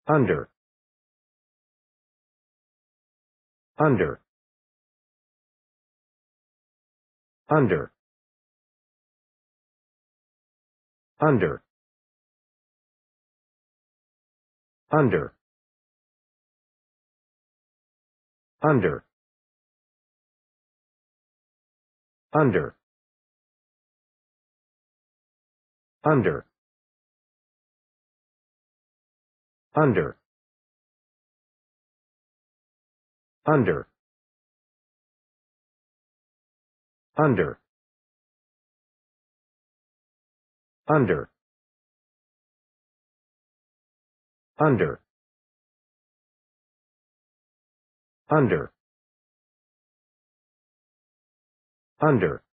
under, under, under, under, under, under, under, under, under, under, under, under, under, under, under,